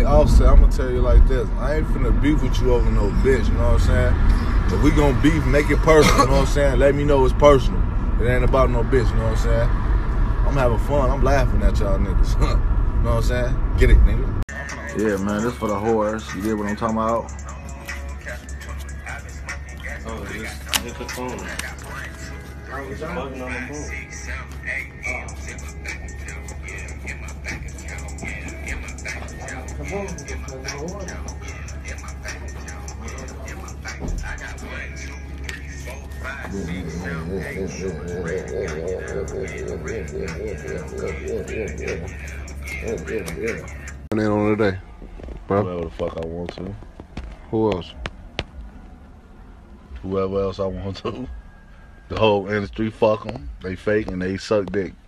Offset, I'm gonna tell you like this. I ain't finna beef with you over no bitch, you know what I'm saying? If we gonna beef, make it personal, you know what I'm saying? Let me know it's personal. It ain't about no bitch, you know what I'm saying? I'm having fun, I'm laughing at y'all niggas. You know what I'm saying? Get it, nigga. Yeah, man, this for the whores. You get what I'm talking about? Oh, just hit the phone. It's bugging on the phone. In on today, bro. Whatever the fuck I want to. Who else? Whoever else I want to. The whole industry, fuck them. They fake and they suck dick.